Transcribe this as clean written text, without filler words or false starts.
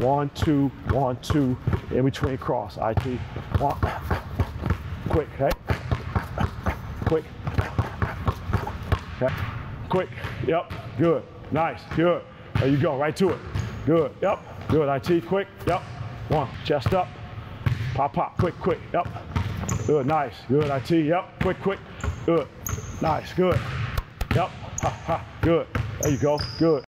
1, 2, 1, 2, in between cross, IT. 1, quick, okay? Quick. Okay. Quick, yep, good, nice, good. There you go, right to it. Good, yep, good, IT, quick, yep. 1, chest up, pop, pop, quick, quick, yep. Good, nice, good, IT, yep, quick, quick, good, nice, good. Yep, ha, ha, good. There you go, good.